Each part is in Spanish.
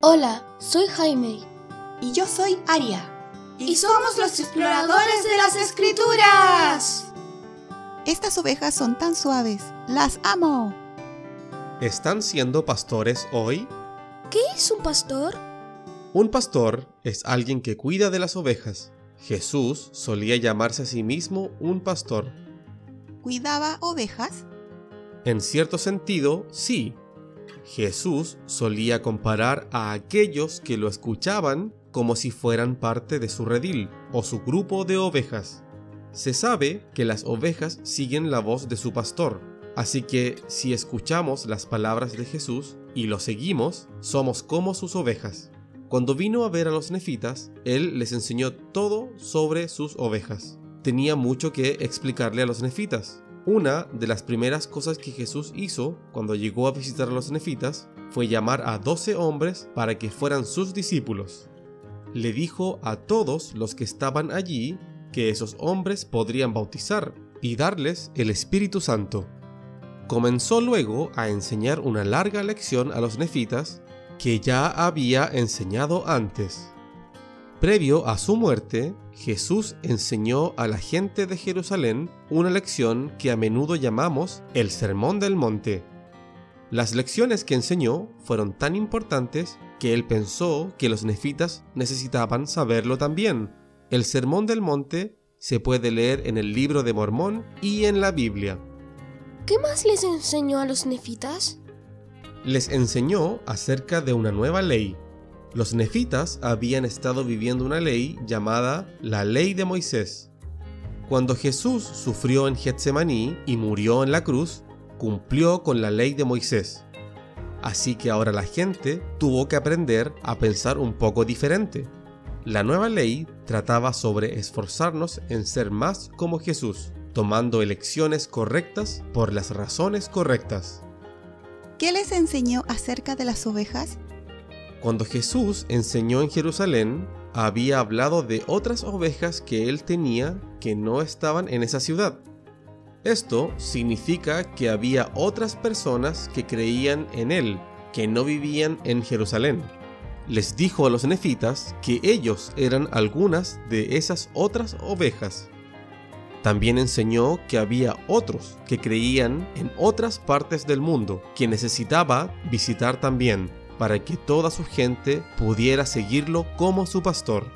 Hola, soy Jaime. Y yo soy Aria. Y somos los exploradores de las Escrituras. Estas ovejas son tan suaves. ¡Las amo! ¿Están siendo pastores hoy? ¿Qué es un pastor? Un pastor es alguien que cuida de las ovejas. Jesús solía llamarse a sí mismo un pastor. ¿Cuidaba ovejas? En cierto sentido, sí. Jesús solía comparar a aquellos que lo escuchaban como si fueran parte de su redil o su grupo de ovejas. Se sabe que las ovejas siguen la voz de su pastor, así que si escuchamos las palabras de Jesús y lo seguimos, somos como sus ovejas. Cuando vino a ver a los nefitas, él les enseñó todo sobre sus ovejas. Tenía mucho que explicarle a los nefitas. Una de las primeras cosas que Jesús hizo cuando llegó a visitar a los nefitas fue llamar a 12 hombres para que fueran sus discípulos. Le dijo a todos los que estaban allí que esos hombres podrían bautizar y darles el Espíritu Santo. Comenzó luego a enseñar una larga lección a los nefitas que ya había enseñado antes. Previo a su muerte, Jesús enseñó a la gente de Jerusalén una lección que a menudo llamamos el Sermón del Monte. Las lecciones que enseñó fueron tan importantes que él pensó que los nefitas necesitaban saberlo también. El Sermón del Monte se puede leer en el Libro de Mormón y en la Biblia. ¿Qué más les enseñó a los nefitas? Les enseñó acerca de una nueva ley. Los nefitas habían estado viviendo una ley llamada la Ley de Moisés. Cuando Jesús sufrió en Getsemaní y murió en la cruz, cumplió con la Ley de Moisés. Así que ahora la gente tuvo que aprender a pensar un poco diferente. La nueva ley trataba sobre esforzarnos en ser más como Jesús, tomando elecciones correctas por las razones correctas. ¿Qué les enseñó acerca de las ovejas? Cuando Jesús enseñó en Jerusalén, había hablado de otras ovejas que él tenía que no estaban en esa ciudad. Esto significa que había otras personas que creían en él, que no vivían en Jerusalén. Les dijo a los nefitas que ellos eran algunas de esas otras ovejas. También enseñó que había otros que creían en otras partes del mundo, que necesitaba visitar también, para que toda su gente pudiera seguirlo como su pastor.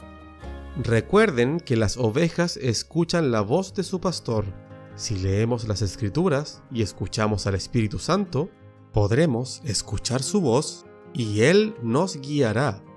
Recuerden que las ovejas escuchan la voz de su pastor. Si leemos las Escrituras y escuchamos al Espíritu Santo, podremos escuchar su voz y Él nos guiará.